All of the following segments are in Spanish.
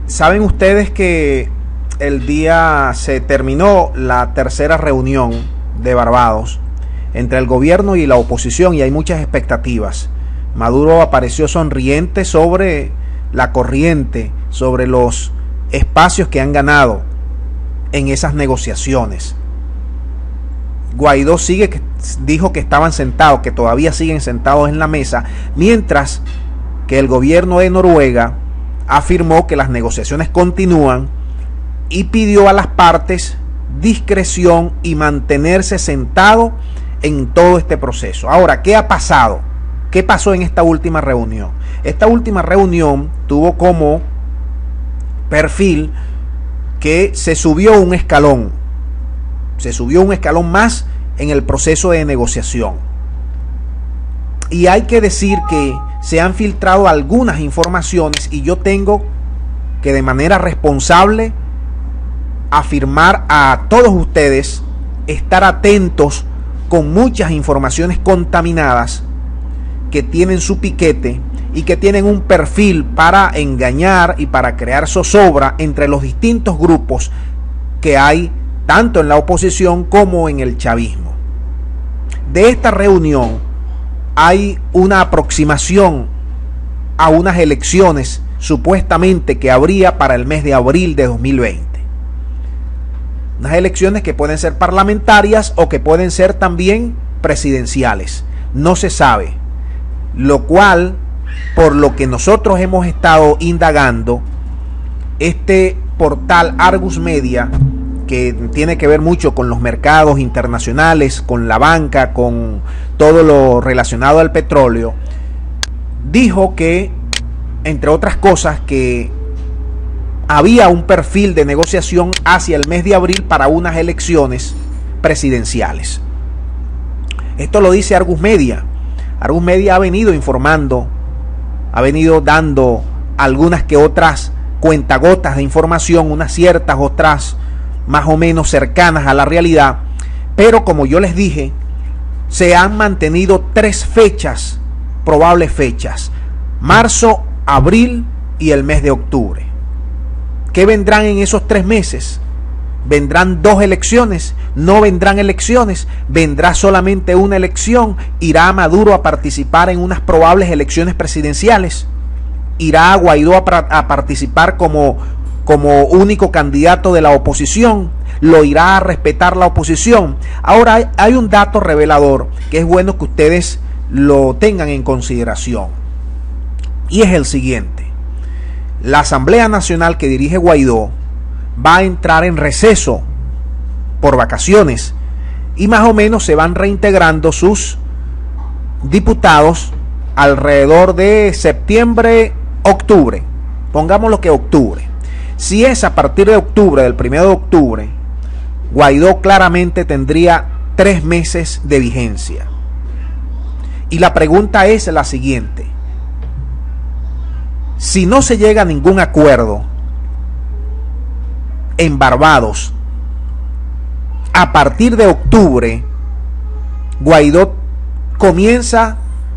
Saben ustedes que el día se terminó la tercera reunión de Barbados entre el gobierno y la oposición y hay muchas expectativas. Maduro apareció sonriente sobre la corriente, sobre los espacios que han ganado en esas negociaciones. Guaidó dijo que estaban sentados, que todavía siguen sentados en la mesa, mientras que el gobierno de Noruega afirmó que las negociaciones continúan y pidió a las partes discreción y mantenerse sentado en todo este proceso. Ahora, ¿qué ha pasado? ¿Qué pasó en esta última reunión? Esta última reunión tuvo como perfil que se subió un escalón. Se subió un escalón más en el proceso de negociación. Y hay que decir que se han filtrado algunas informaciones y yo tengo que de manera responsable afirmar a todos ustedes estar atentos con muchas informaciones contaminadas que tienen su piquete y que tienen un perfil para engañar y para crear zozobra entre los distintos grupos que hay tanto en la oposición como en el chavismo. De esta reunión hay una aproximación a unas elecciones supuestamente que habría para el mes de abril de 2020. Unas elecciones que pueden ser parlamentarias o que pueden ser también presidenciales. No se sabe. Lo cual, por lo que nosotros hemos estado indagando, este portal Argus Media, que tiene que ver mucho con los mercados internacionales, con la banca, con todo lo relacionado al petróleo, dijo que, entre otras cosas, que había un perfil de negociación hacia el mes de abril para unas elecciones presidenciales. Esto lo dice Argus Media. Argus Media ha venido informando, ha venido dando algunas que otras cuentagotas de información, unas ciertas, otras más o menos cercanas a la realidad, pero como yo les dije, se han mantenido 3 fechas, probables fechas: marzo, abril y el mes de octubre. ¿Qué vendrán en esos 3 meses? ¿Vendrán 2 elecciones? ¿No vendrán elecciones? ¿Vendrá solamente una elección? ¿Irá Maduro a participar en unas probables elecciones presidenciales? ¿Irá Guaidó a participar como único candidato de la oposición? ¿Lo irá a respetar la oposición? Ahora hay un dato revelador que es bueno que ustedes lo tengan en consideración. Y es el siguiente: la Asamblea Nacional que dirige Guaidó va a entrar en receso por vacaciones y más o menos se van reintegrando sus diputados alrededor de septiembre, octubre. Pongámoslo que octubre. Si es a partir de octubre, del 1 de octubre, Guaidó claramente tendría 3 meses de vigencia. Y la pregunta es la siguiente: si no se llega a ningún acuerdo en Barbados, a partir de octubre, Guaidó comienza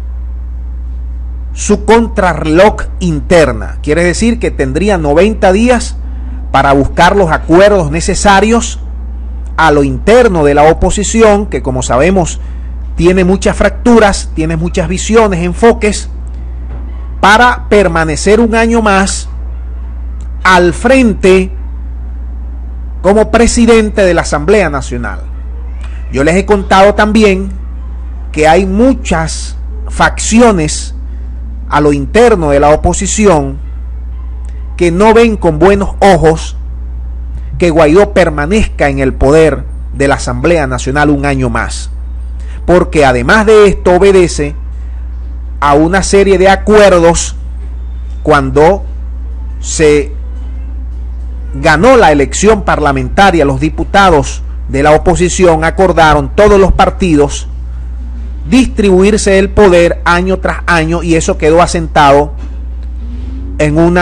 su contrarreloj interna. Quiere decir que tendría 90 días para buscar los acuerdos necesarios a lo interno de la oposición, que como sabemos tiene muchas fracturas, tiene muchas visiones, enfoques, para permanecer un año más al frente como presidente de la Asamblea Nacional. Yo les he contado también que hay muchas facciones a lo interno de la oposición que no ven con buenos ojos que Guaidó permanezca en el poder de la Asamblea Nacional un año más, porque además de esto obedece a una serie de acuerdos. Cuando se ganó la elección parlamentaria, los diputados de la oposición acordaron, todos los partidos, distribuirse el poder año tras año, y eso quedó asentado en un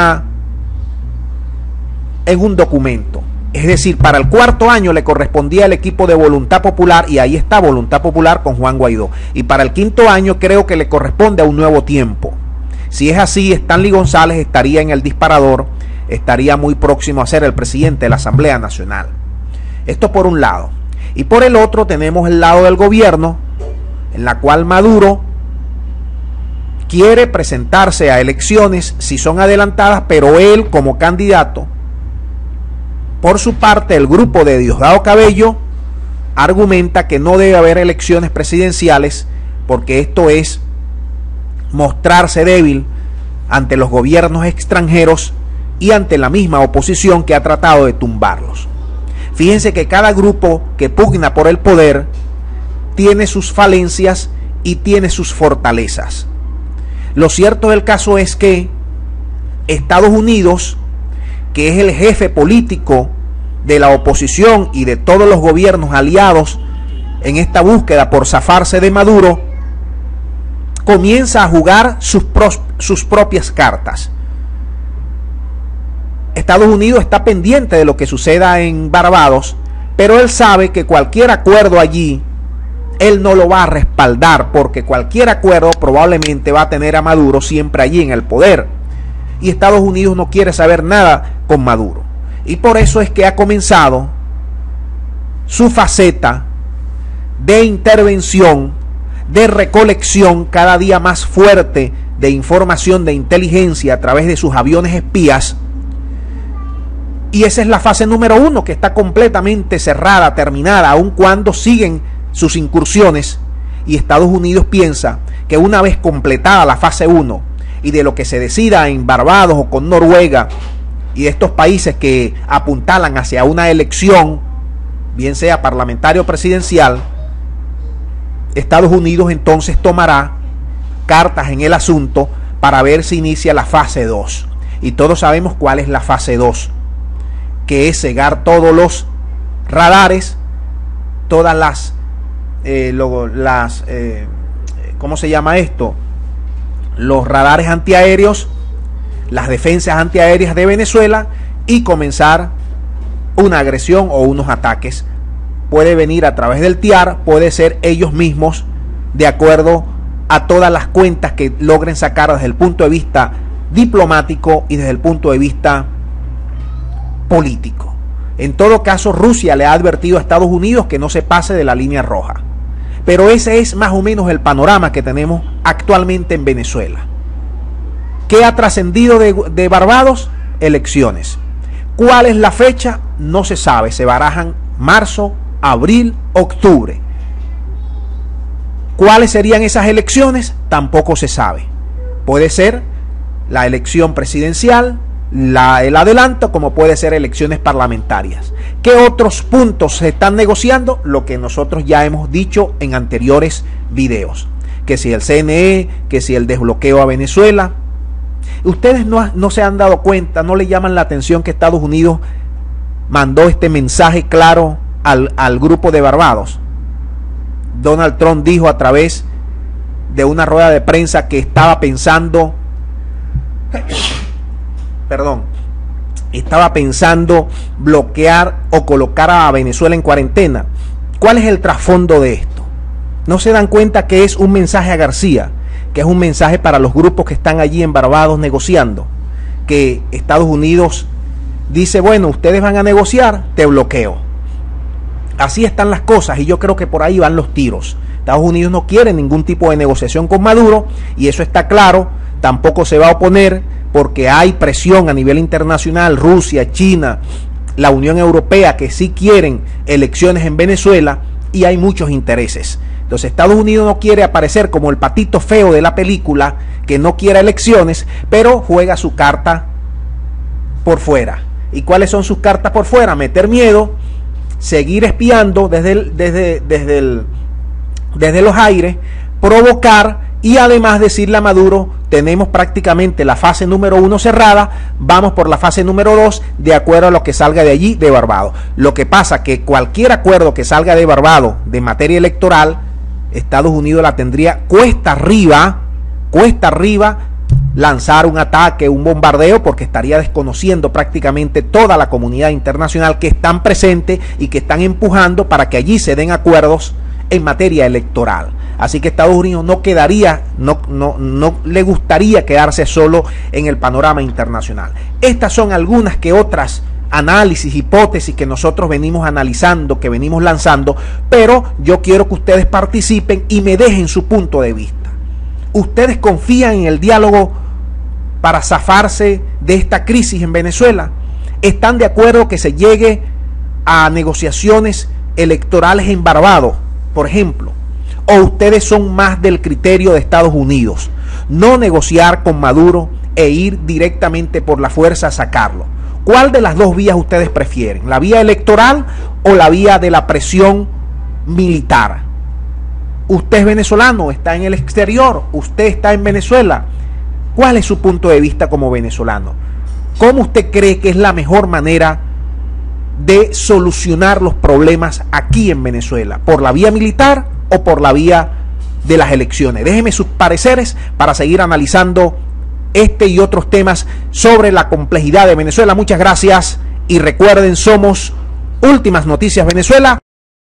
documento. Es decir, para el 4º año le correspondía al equipo de Voluntad Popular, y ahí está Voluntad Popular con Juan Guaidó. Y para el 5º año creo que le corresponde a Un Nuevo Tiempo. Si es así, Stanley González estaría en el disparador estaría muy próximo a ser el presidente de la Asamblea Nacional. Esto por un lado. Y por el otro tenemos el lado del gobierno, en la cual Maduro quiere presentarse a elecciones si son adelantadas, pero él como candidato. Por su parte, el grupo de Diosdado Cabello argumenta que no debe haber elecciones presidenciales porque esto es mostrarse débil ante los gobiernos extranjeros y ante la misma oposición que ha tratado de tumbarlos. Fíjense que cada grupo que pugna por el poder tiene sus falencias y tiene sus fortalezas. Lo cierto del caso es que Estados Unidos, que es el jefe político de la oposición y de todos los gobiernos aliados en esta búsqueda por zafarse de Maduro, comienza a jugar sus propias cartas. Estados Unidos está pendiente de lo que suceda en Barbados, pero él sabe que cualquier acuerdo allí, él no lo va a respaldar, porque cualquier acuerdo probablemente va a tener a Maduro siempre allí en el poder. Y Estados Unidos no quiere saber nada con Maduro. Y por eso es que ha comenzado su faceta de intervención, de recolección cada día más fuerte de información de inteligencia a través de sus aviones espías. Y esa es la fase número 1, que está completamente cerrada, terminada, aun cuando siguen sus incursiones. Y Estados Unidos piensa que una vez completada la fase 1 y de lo que se decida en Barbados o con Noruega y de estos países que apuntalan hacia una elección, bien sea parlamentaria o presidencial, Estados Unidos entonces tomará cartas en el asunto para ver si inicia la fase 2. Y todos sabemos cuál es la fase 2, que es cegar todos los radares, todas las ¿cómo se llama esto? Los radares antiaéreos, las defensas antiaéreas de Venezuela, y comenzar una agresión o unos ataques. Puede venir a través del TIAR, puede ser ellos mismos, de acuerdo a todas las cuentas que logren sacar desde el punto de vista diplomático y desde el punto de vista político. En todo caso, Rusia le ha advertido a Estados Unidos que no se pase de la línea roja. Pero ese es más o menos el panorama que tenemos actualmente en Venezuela. ¿Qué ha trascendido de Barbados? Elecciones. ¿Cuál es la fecha? No se sabe. Se barajan marzo, abril, octubre. ¿Cuáles serían esas elecciones? Tampoco se sabe. Puede ser la elección presidencial, el adelanto, como puede ser elecciones parlamentarias. ¿Qué otros puntos se están negociando? Lo que nosotros ya hemos dicho en anteriores videos. Que si el CNE, que si el desbloqueo a Venezuela. Ustedes no se han dado cuenta, no le llaman la atención que Estados Unidos mandó este mensaje claro al grupo de Barbados. Donald Trump dijo a través de una rueda de prensa que estaba pensando bloquear o colocar a Venezuela en cuarentena. ¿Cuál es el trasfondo de esto? No se dan cuenta que es un mensaje a García, que es un mensaje para los grupos que están allí en Barbados negociando, que Estados Unidos dice, bueno, ustedes van a negociar, te bloqueo. Así están las cosas y yo creo que por ahí van los tiros. Estados Unidos no quiere ningún tipo de negociación con Maduro y eso está claro. Tampoco se va a oponer porque hay presión a nivel internacional, Rusia, China, la Unión Europea, que sí quieren elecciones en Venezuela y hay muchos intereses. Entonces Estados Unidos no quiere aparecer como el patito feo de la película, que no quiere elecciones, pero juega su carta por fuera. ¿Y cuáles son sus cartas por fuera? Meter miedo, seguir espiando desde los aires, provocar y además decirle a Maduro, tenemos prácticamente la fase número 1 cerrada, vamos por la fase número 2 de acuerdo a lo que salga de allí de Barbados. Lo que pasa que cualquier acuerdo que salga de Barbados de materia electoral, Estados Unidos la tendría cuesta arriba lanzar un ataque, un bombardeo, porque estaría desconociendo prácticamente toda la comunidad internacional que están presentes y que están empujando para que allí se den acuerdos en materia electoral. Así que Estados Unidos no le gustaría quedarse solo en el panorama internacional. Estas son algunas que otras análisis, hipótesis que nosotros venimos analizando, que venimos lanzando, pero yo quiero que ustedes participen y me dejen su punto de vista. ¿Ustedes confían en el diálogo para zafarse de esta crisis en Venezuela? ¿Están de acuerdo que se llegue a negociaciones electorales en Barbados, por ejemplo? ¿O ustedes son más del criterio de Estados Unidos, no negociar con Maduro e ir directamente por la fuerza a sacarlo? ¿Cuál de las dos vías ustedes prefieren? ¿La vía electoral o la vía de la presión militar? Usted es venezolano, está en el exterior, usted está en Venezuela. ¿Cuál es su punto de vista como venezolano? ¿Cómo usted cree que es la mejor manera de solucionar los problemas aquí en Venezuela? ¿Por la vía militar o por la vía de las elecciones? Déjenme sus pareceres para seguir analizando este y otros temas sobre la complejidad de Venezuela. Muchas gracias y recuerden, somos Últimas Noticias Venezuela.